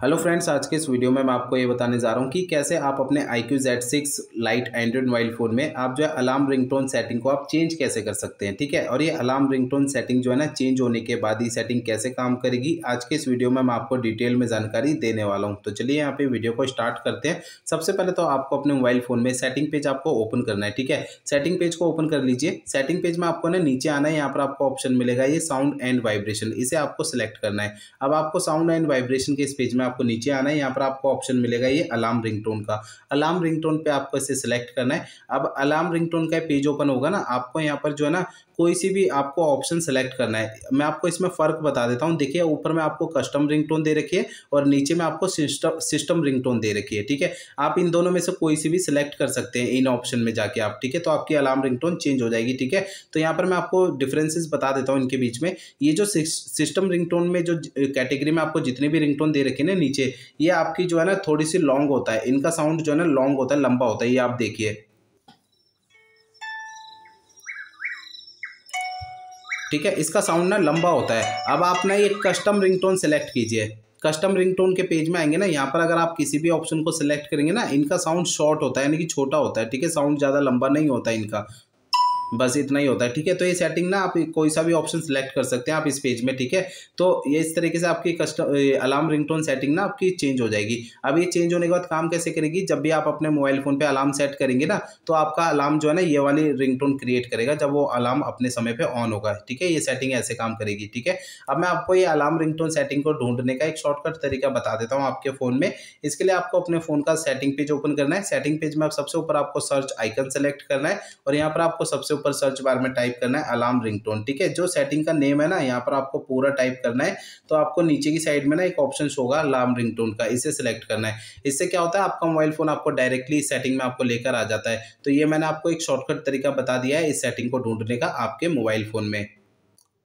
Hello friends, आज के इस वीडियो में मैं आपको ये बताने जा रहा हूँ कि कैसे आप अपने iQOO Z6 lite android mobile phone में आप जो है अलार्म रिंगटोन सेटिंग को आप चेंज कैसे कर सकते हैं। ठीक है, और ये अलार्म रिंगटोन सेटिंग जो है ना, चेंज होने के बाद ये सेटिंग कैसे काम करेगी, आज के इस वीडियो में मैं आपको डिटेल में जानकारी देने वाला हूँ। तो चलिए यहाँ पे वीडियो को स्टार्ट करते हैं। सबसे पहले तो आपको अपने मोबाइल फ़ोन में सेटिंग पेज आपको ओपन करना है। ठीक है, सेटिंग पेज को ओपन कर लीजिए। सेटिंग पेज में आपको ना नीचे आना है, यहाँ पर आपको ऑप्शन मिलेगा ये साउंड एंड वाइब्रेशन, इसे आपको सिलेक्ट करना है। अब आपको साउंड एंड वाइब्रेशन के इस पेज में आपको नीचे आना है, यहाँ पर आपको ऑप्शन मिलेगा ये अलार्म रिंगटोन का। अलार्म रिंगटोन पे आपको इसे सिलेक्ट करना है। अब अलार्म रिंगटोन का पेज ओपन होगा ना, आपको यहाँ पर जो है ना कोई सी भी आपको ऑप्शन सेलेक्ट करना है। मैं आपको इसमें फ़र्क बता देता हूँ। देखिए, ऊपर में आपको कस्टम रिंगटोन दे रखी है और नीचे में आपको सिस्टम रिंगटोन दे रखी है। ठीक है, आप इन दोनों में से कोई सी भी सिलेक्ट कर सकते हैं इन ऑप्शन में जाके आप। ठीक है, तो आपकी अलार्म रिंगटोन चेंज हो जाएगी। ठीक है, तो यहाँ पर मैं आपको डिफरेंसेस बता देता हूँ इनके बीच में। ये जो सिस्टम रिंगटोन में जो कैटेगरी में आपको जितने भी रिंगटोन दे रखे हैं ना नीचे, ये आपकी जो है ना थोड़ी सी लॉन्ग होता है। इनका साउंड जो है ना लॉन्ग होता है, लंबा होता है। ये आप देखिए, ठीक है, इसका साउंड ना लंबा होता है। अब आप ना ये कस्टम रिंगटोन सेलेक्ट कीजिए। कस्टम रिंगटोन के पेज में आएंगे ना, यहाँ पर अगर आप किसी भी ऑप्शन को सिलेक्ट करेंगे ना, इनका साउंड शॉर्ट होता है, यानी कि छोटा होता है। ठीक है, साउंड ज़्यादा लंबा नहीं होता है इनका, बस इतना ही होता है। ठीक है, तो ये सेटिंग ना आप कोई सा भी ऑप्शन सेलेक्ट कर सकते हैं आप इस पेज में। ठीक है, तो ये इस तरीके से आपकी कस्टम अलार्म रिंगटोन सेटिंग ना आपकी चेंज हो जाएगी। अब ये चेंज होने के बाद काम कैसे करेगी, जब भी आप अपने मोबाइल फ़ोन पे अलार्म सेट करेंगे ना, तो आपका अलार्म जो है ना ये वाली रिंगटोन क्रिएट करेगा जब वो अलार्म अपने समय पे ऑन होगा। ठीक है, ये सेटिंग ऐसे काम करेगी। ठीक है, अब मैं आपको ये अलार्म रिंगटोन सेटिंग को ढूंढने का एक शॉर्टकट तरीका बता देता हूँ आपके फ़ोन में। इसके लिए आपको अपने फ़ोन का सेटिंग पेज ओपन करना है। सेटिंग पेज में आप सबसे ऊपर आपको सर्च आइकन सेलेक्ट करना है और यहाँ पर आपको सबसे ऊपर सर्च बार में टाइप करना है अलार्म रिंगटोन। ठीक है, जो सेटिंग का नेम है ना, यहाँ पर आपको पूरा टाइप करना है। तो आपको नीचे की साइड में ना एक ऑप्शन होगा अलार्म रिंगटोन का, इसे सिलेक्ट करना है। इससे क्या होता है, आपका मोबाइल फोन आपको डायरेक्टली इस सेटिंग में आपको लेकर आ जाता है। तो ये मैंने आपको एक शॉर्टकट तरीका बता दिया है इस सेटिंग को ढूंढने का आपके मोबाइल फोन में।